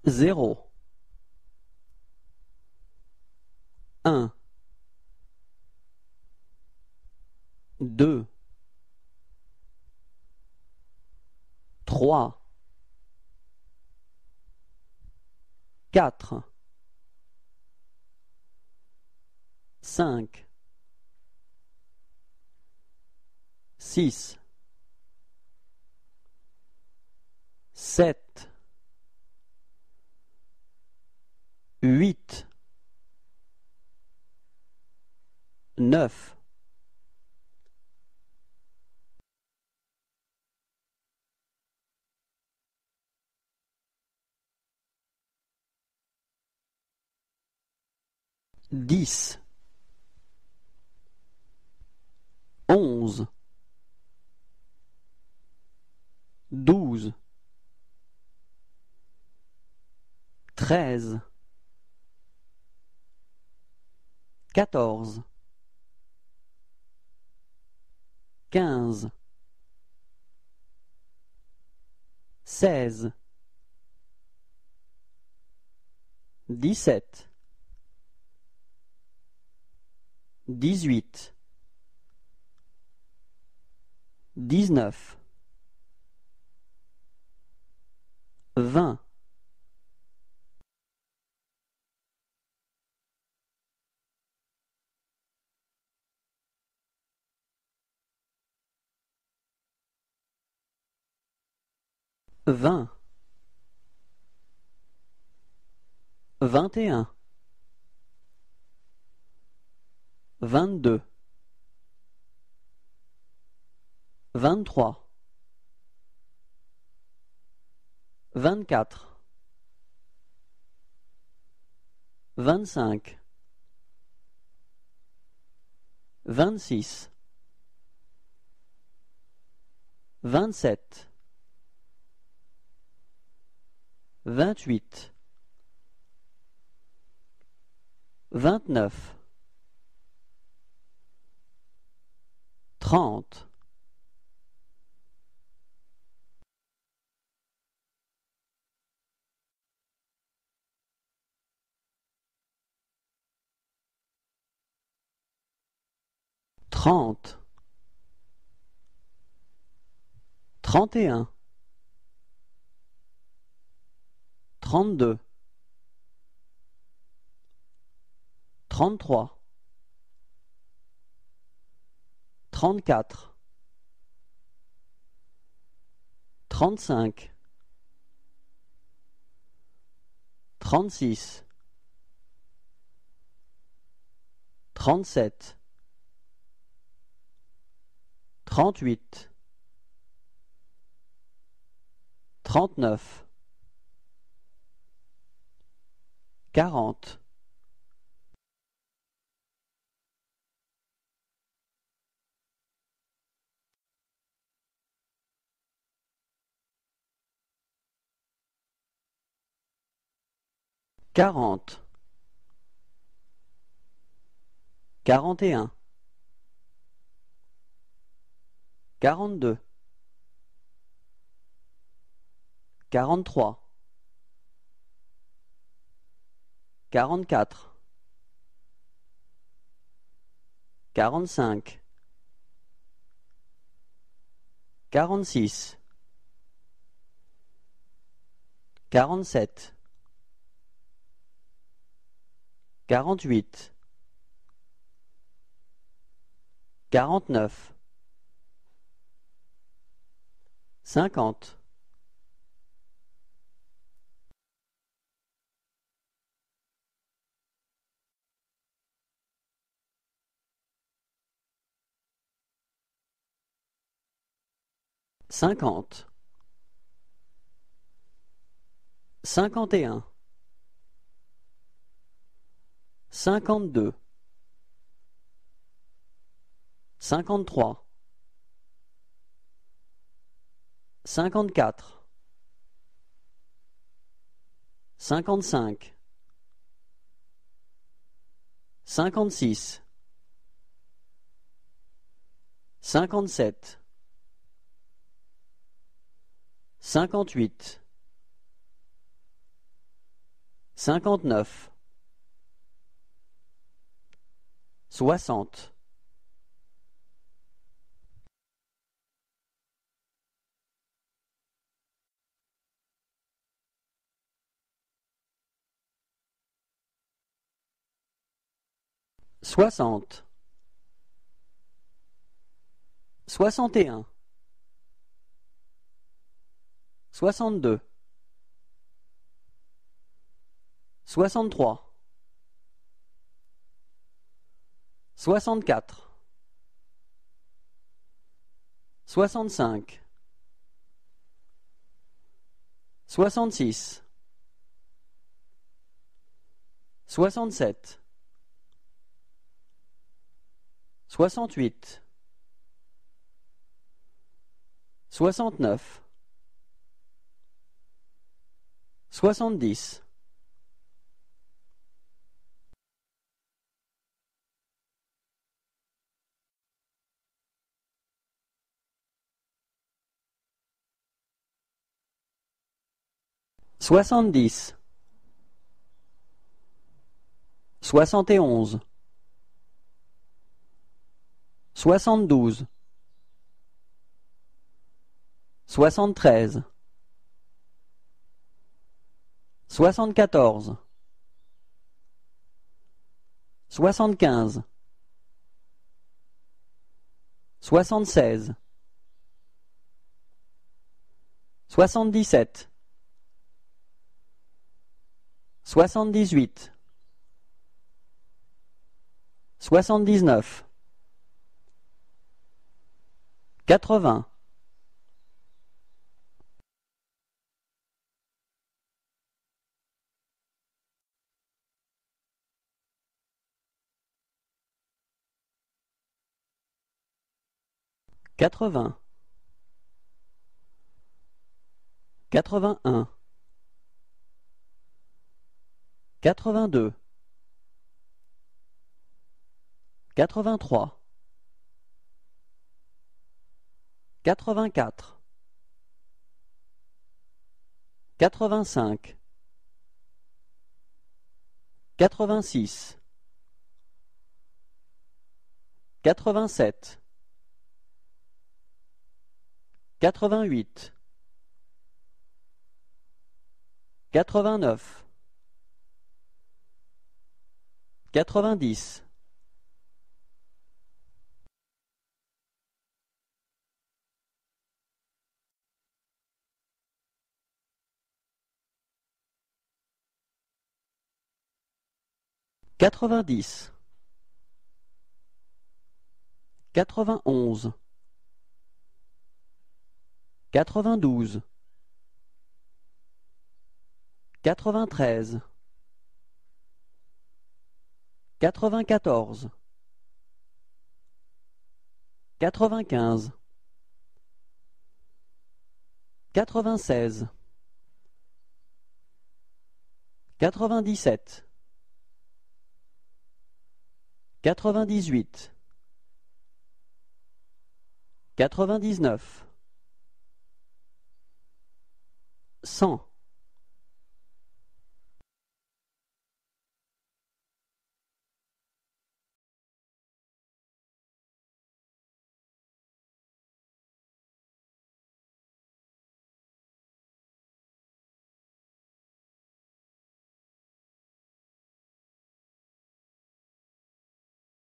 0, 1, 2, 3, 4, 5, 6, 7, 8, 9, 10, 11, 12, 13, 14, 15, 16, 17, 18, 19, 20, 20, 21, 22, 23, 24, 25, 26, 27, 28, 29, 30, 30, 31, 32, 33, 34, 35, 36, 37, 38, 39, 40, 40, 41, 42, 43, 44, 45, 46, 47, 48, 49, 50, 50, 51, 52, 53, 54, 55, 56, 57, 58, 59, 60, 60, 61, 62, 63, 64, 65, 66, 67, 68, 69, 70, 70, 71, 72, 73, 74, 75, 76, 77, 78, 79, 80, 80, 81, 82, 83, 84, 85, 86, 87, 88, 89, 90, 90, 91, 92, 93, 94, 95, 96, 97, 98, 99, 100.